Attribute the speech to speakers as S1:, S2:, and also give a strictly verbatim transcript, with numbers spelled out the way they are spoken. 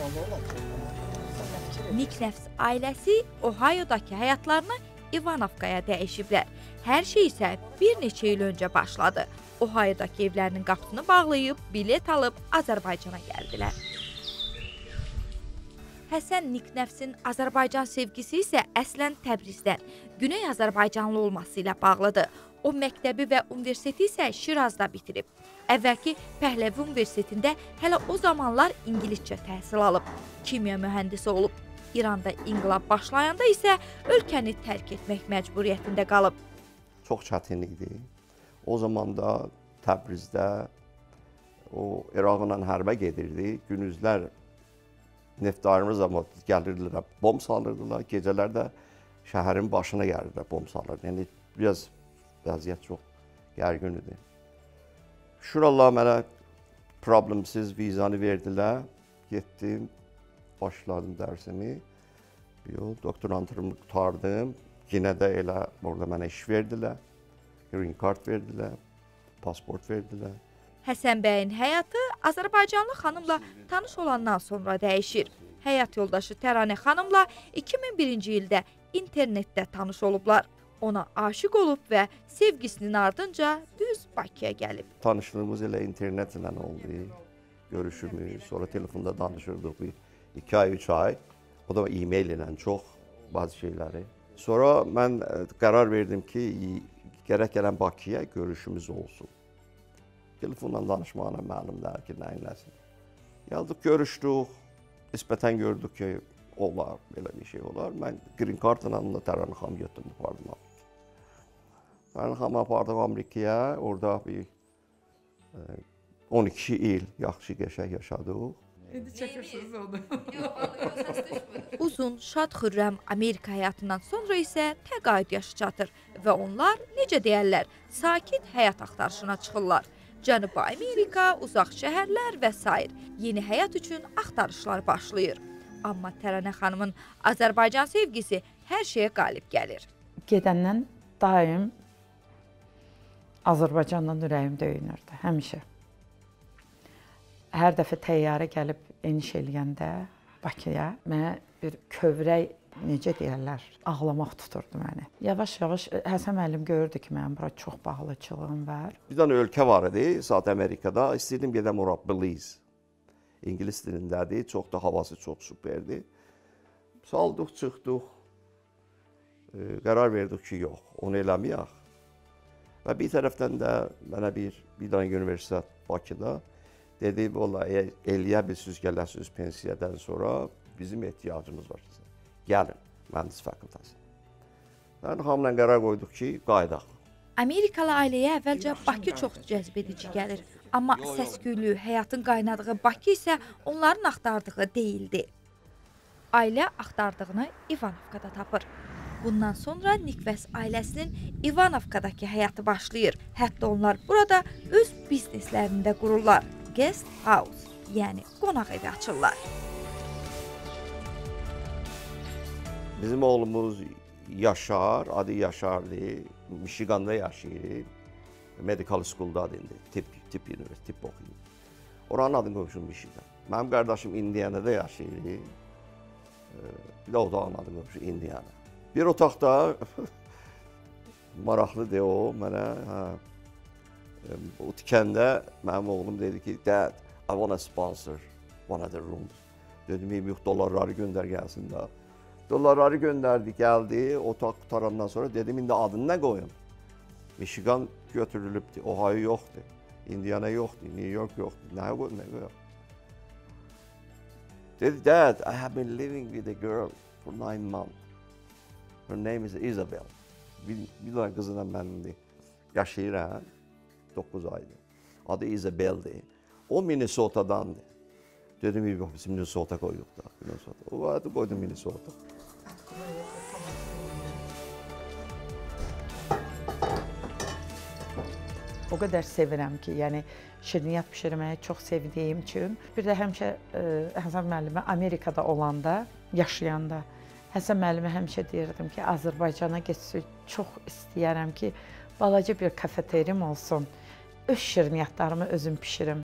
S1: Niknefs ailəsi Ohayodakı həyatlarını İvanovkaya dəyişiblər. Hər şey isə bir neçə il öncə başladı. Ohayodakı evlərinin qapısını bağlayıb, bilet alıb Azərbaycana gəldilər. Həsən Niknefsin Azərbaycan sevgisi isə əslən Təbrizdən, Güney Azərbaycanlı olması ilə bağlıdır. O məktəbi və universiteti isə Şirazda bitirib. Əvvəlki Pəhləvi Universitetində hələ o zamanlar ingiliscə təhsil alıb. Kimya mühəndisi olub. İranda inqilab başlayanda isə ölkəni tərk etmək məcburiyyətində qalıb.
S2: Çox çətin idi. O zaman da Təbrizdə o İraqla hərbə gedirdi. Gündüzlər neftarımız amma gəlirdilər, bomb salırdılar. Gecələr də şəhərin başına gəlirdilər, bomb salırdı. Yəni biraz vəziyyət çox gərgin idi. Şuralar mənə problemsiz vizanı verdilər. Getdim, başladım dərsimi. Doktorantımı qutardım. Yenə də elə orada mənə iş verdilər. Green card verdilər, pasport verdilər.
S1: Həsən bəyin həyatı Azərbaycanlı xanımla tanış olandan sonra dəyişir. Həyat yoldaşı Təranə xanımla iki min birinci ildə internetdə tanış olublar. Ona aşiq olub və sevgisinin ardınca düz Bakıya gəlib.
S2: Tanışlığımız elə internetlə oldu, görüşümüz, sonra telefonda danışırdıq bir iki ay, üç ay. O da e-mail ilə çox bazı şeyləri. Sonra mən qərar verdim ki, gərək gələn Bakıya görüşümüz olsun. Telefonla danışmağına məlumdur ki, nəyin nəsin. Yazdıq, görüşdük, nisbətən gördük ki, olar, belə bir şey olar. Mən green cardla da Təranə xanım götürdüm, apardım. Təranə xanımı apardım Amerikaya, orada bir on iki il yaxşı qəşəng yaşadıq.
S3: İndi çəkirsiniz onu.
S1: Uzun, şad xürrəm Amerika həyatından sonra isə təqaüd yaşı çatır və onlar, necə deyərlər, sakit həyat axtarışına çıxırlar. Cənubi Amerika, uzaq şəhərlər və s. Yeni həyat üçün axtarışlar başlayır. Amma Təranə xanımın Azərbaycan sevgisi hər şeyə qalib gəlir.
S3: Gedəndən daim Azərbaycandan ürəyim döyünürdü, həmişə. Hər dəfə təyyarə gəlib eniş eləyəndə Bakıya, mənə bir kövrək, necə deyərlər, ağlamaq tuturdu məni. Yavaş-yavaş Həsən müəllim görürdü ki, mənim bura çox bağlıçılığım var.
S2: Bir dənə ölkə var idi, saat Amerikada, istəyirdim gedəm ora, Belize. İngilis dilindədir, çox da havası çox süperdir. Saldıq, çıxdıq, e, qərar verdik ki, yox, onu eləməyək. Və bir tərəfdən də mənə bir, bir dənə universitet Bakıda dedi, valla, eləyə bilsiniz, gələsiniz pensiyadan sonra bizim ehtiyacımız var. Gəlin, mühəndis fakültəsi. Təranə xanımla qərar qoyduq ki, qaydaq.
S1: Amerikalı ailəyə əvvəlcə Bakı çox cəzbedici gəlir. Amma səs-küylü, həyatın qaynadığı Bakı isə onların axtardığı deyildi. Ailə axtardığını İvanovkada tapır. Bundan sonra Nikves ailəsinin İvanovkadakı həyatı başlayır. Hətta onlar burada öz bizneslərini də qururlar. Guest house, yəni qonaq evi açırlar.
S2: Bizim oğlumuz Yaşar, adı Yaşar'dır. Michigan'da yaşayır. Medical School'dadır indi. Tip, tip üniversite, tip oxuyur. Oranın adını qoymuşum Michigan. Mənim qardaşım Indiana'da yaşayır. Bir də otağın adını qoymuşum Indiana. Bir otaqda maraqlıdır o mənə. Hə. O tikəndə mənim oğlum dedi ki, Dad, I want to sponsor one of the rooms. Dedim, yox, dollarları göndər gəlsin də. Dollarları göndərdi, gəldi, otaq qutarandan sonra dedim, indi adını nə qoyum? Michigan götürülübdür, Ohio yoxdur, Indiana yoxdur, New York yoxdur, nə qoyum, nə qoyum? Dedi, Dad, I have been living with a girl for nine months. Her name is Isabel. Bir, bir dənə qızla mənimdir. Yaşayıram, doqquz aydır. Adı Isabel'dir. O Minnesota'dandır. Dedim, yox, biz Minnesota qoyuq da. Minnesota. O adı qoydum Minnesota.
S3: O qədər sevirəm ki, yəni şirniyyat bişirməyi çox sevdiyim üçün. Bir də həmişə ə, Həsən müəllimə Amerikada olanda, yaşayanda, Həsən müəllimə həmişə deyirdim ki, Azərbaycana getsə çox istəyərəm ki, balaca bir kafeterim olsun. Öz şirniyyatlarımı özüm bişirim.